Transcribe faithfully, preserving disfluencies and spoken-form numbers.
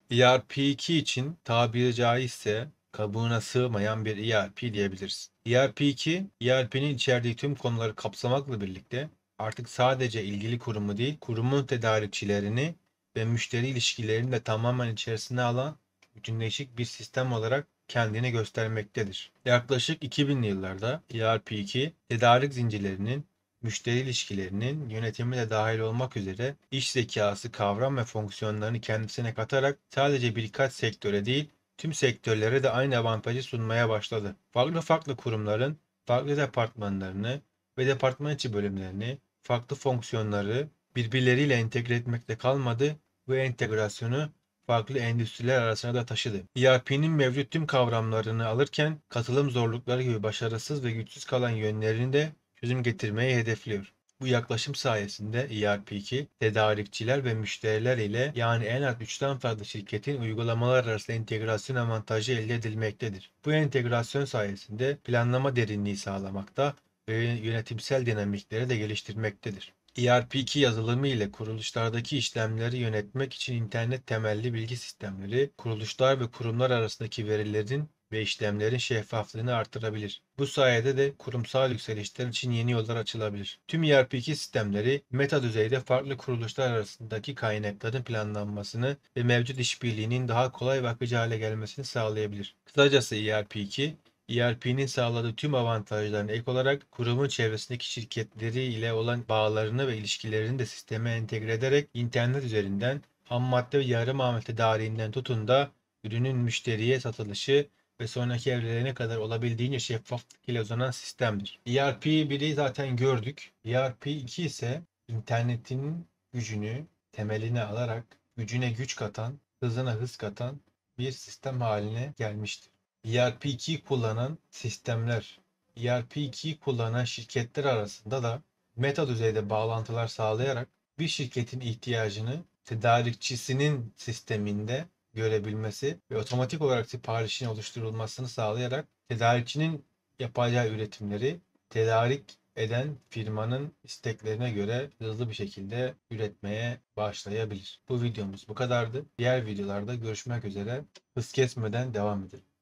E R P iki için tabiri caizse kabuğuna sığmayan bir E R P diyebiliriz. E R P iki, E R P'nin içerdiği tüm konuları kapsamakla birlikte artık sadece ilgili kurumu değil, kurumun tedarikçilerini ve müşteri ilişkilerini de tamamen içerisine alan bütünleşik bir sistem olarak kendini göstermektedir. Yaklaşık iki binli yıllarda E R P iki, tedarik zincirlerinin, müşteri ilişkilerinin yönetimi de dahil olmak üzere iş zekası kavram ve fonksiyonlarını kendisine katarak sadece birkaç sektöre değil, tüm sektörlere de aynı avantajı sunmaya başladı. Farklı farklı kurumların farklı departmanlarını ve departman içi bölümlerini, farklı fonksiyonları birbirleriyle entegre etmekte kalmadı, bu entegrasyonu farklı endüstriler arasına da taşıdı. E R P'nin mevcut tüm kavramlarını alırken katılım zorlukları gibi başarısız ve güçsüz kalan yönlerini de çözüm getirmeyi hedefliyor. Bu yaklaşım sayesinde E R P iki, tedarikçiler ve müşteriler ile yani en az üçten fazla şirketin uygulamalar arası entegrasyon avantajı elde edilmektedir. Bu entegrasyon sayesinde planlama derinliği sağlamakta ve yönetimsel dinamikleri de geliştirmektedir. E R P iki yazılımı ile kuruluşlardaki işlemleri yönetmek için internet temelli bilgi sistemleri, kuruluşlar ve kurumlar arasındaki verilerin ve işlemlerin şeffaflığını artırabilir. Bu sayede de kurumsal yükselişler için yeni yollar açılabilir. Tüm E R P iki sistemleri meta düzeyde farklı kuruluşlar arasındaki kaynakların planlanmasını ve mevcut işbirliğinin daha kolay ve akıcı hale gelmesini sağlayabilir. Kısacası E R P iki, E R P'nin sağladığı tüm avantajlarına ek olarak kurumun çevresindeki şirketleri ile olan bağlarını ve ilişkilerini de sisteme entegre ederek internet üzerinden ham madde ve yarı mamul tedariğinden tutun da ürünün müşteriye satılışı ve sonraki evrelerine kadar olabildiğince şeffaflık ile uzanan sistemdir. E R P biri zaten gördük. E R P iki ise internetin gücünü temeline alarak gücüne güç katan, hızına hız katan bir sistem haline gelmiştir. E R P ikiyi kullanan sistemler, E R P ikiyi kullanan şirketler arasında da meta düzeyde bağlantılar sağlayarak bir şirketin ihtiyacını tedarikçisinin sisteminde görebilmesi ve otomatik olarak siparişin oluşturulmasını sağlayarak tedarikçinin yapacağı üretimleri tedarik eden firmanın isteklerine göre hızlı bir şekilde üretmeye başlayabilir. Bu videomuz bu kadardı. Diğer videolarda görüşmek üzere. Hız kesmeden devam edelim.